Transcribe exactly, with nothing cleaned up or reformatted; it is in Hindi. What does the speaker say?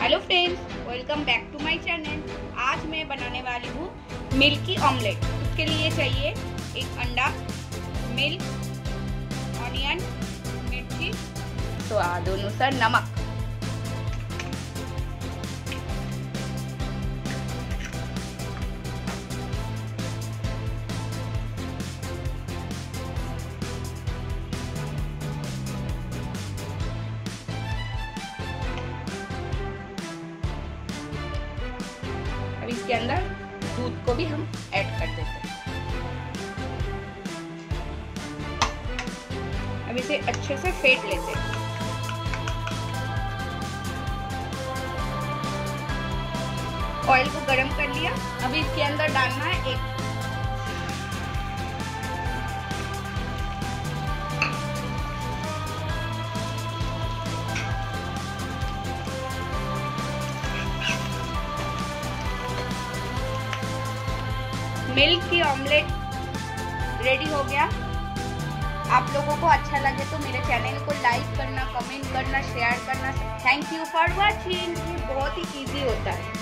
Hello friends, welcome back to my channel. आज मैं बनाने वाली हूँ मिल्की ऑमलेट। उसके लिए चाहिए एक अंडा, मिल्क, ऑनियन, मिर्ची, स्वाद अनुसार नमक। अब इसके अंदर दूध को भी हम ऐड कर देते हैं। अब इसे अच्छे से फेंट लेते हैं। ऑयल को गरम कर लिया। अब इसके अंदर डालना है एक मिल्क की ऑमलेट रेडी हो गया। आप लोगों को अच्छा लगे तो मेरे चैनल को लाइक करना, कमेंट करना, शेयर करना। Thank you for watching. ये बहुत ही इजी होता है।